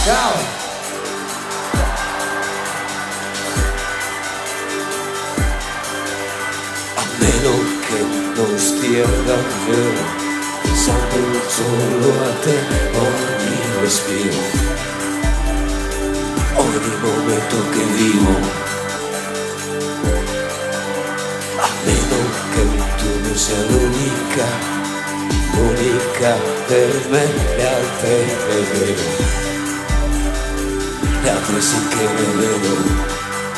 Ciao. A meno che non stia davvero pensando solo a te, ogni respiro, ogni momento che vivo. A meno che tu non sia l'unica per me, le altre le vedo, le altre sì che le vedo.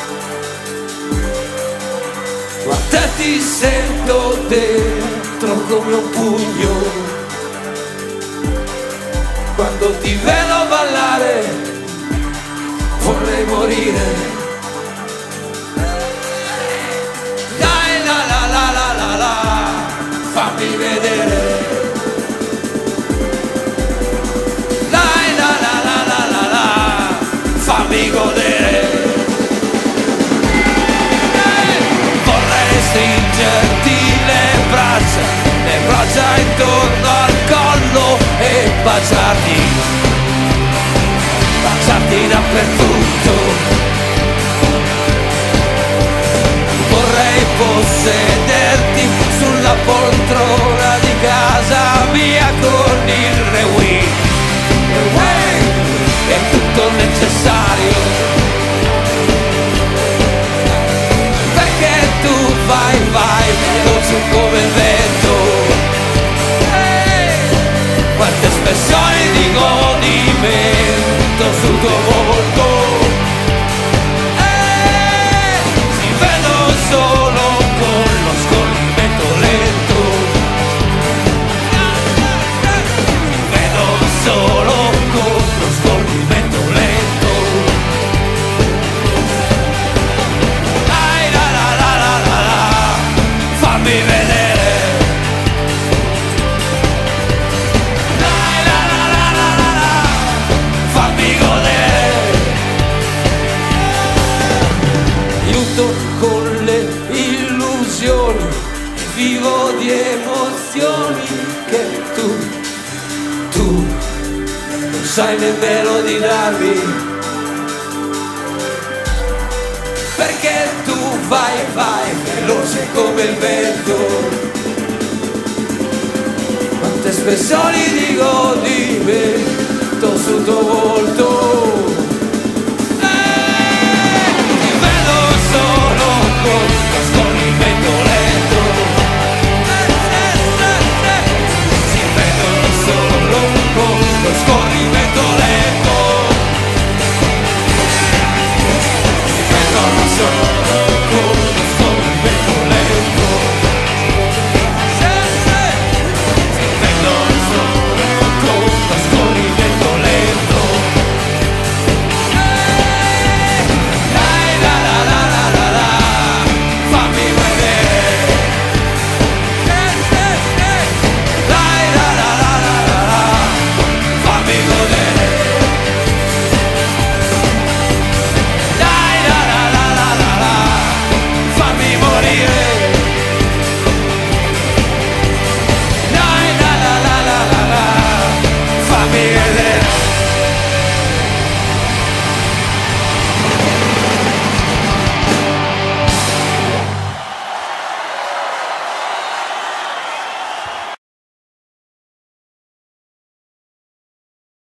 Ma te ti sento dentro come un pugno, quando ti vedo ballare vorrei morire. Dai la la la la la la, fammi vedere. Dai la la la la la la, fammi godere. Stringerti le braccia intorno al collo e baciarti dappertutto. Vorrei possederti sulla poltrona di casa mia con il rewind e tutto necessario. Vai, veloce come il vento. Quante espressioni di godimento sul tuo volto. Ti vedo solo con lo scorrimento lento. Ti vedo solo con lo scorrimento lento. Fammi vedere. Dai la la la la la la, fammi godere. Aiuto con le illusioni, vivo di emozioni che tu non sai nemmeno di darmi. Perché tu vai veloce come il vento. Quante espressioni di godimento.